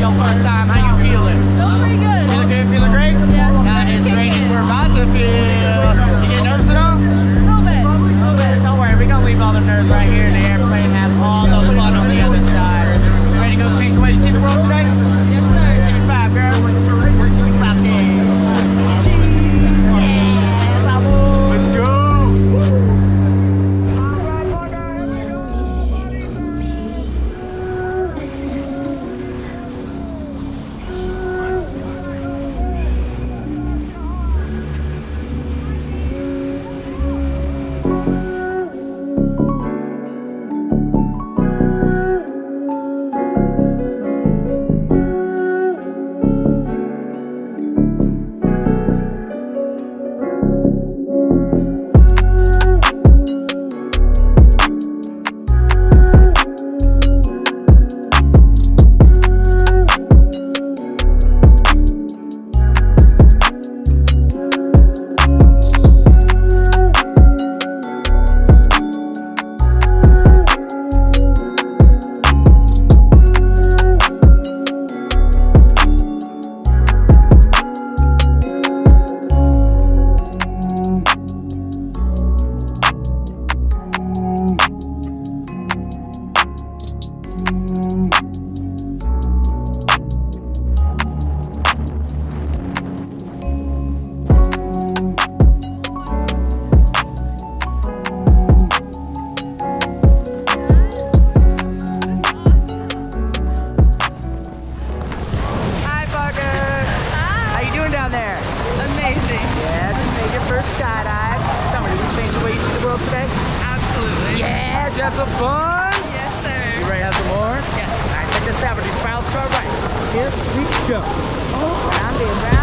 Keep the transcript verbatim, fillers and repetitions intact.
real first time. How you feeling? Feeling pretty good. Feeling good? Feeling great? Yes. That is great. We're about to feel. You get nervous at all? A little bit. A little bit. Don't worry, we're gonna leave all the nerves right here in the airplane. Have all the fun on the other side. Ready to go change the way you see the world today? Yes, sir. Give me five, girl. Let's see me clap in. Yeah, vamos. Let's go. Skydive. Tell me, did we change the way you see the world today? Absolutely. Yeah, did you have some fun? Yes, sir. You ready to have some more? Yes. All right, check this out. With these piles to our right. Here we go. Oh, round and round.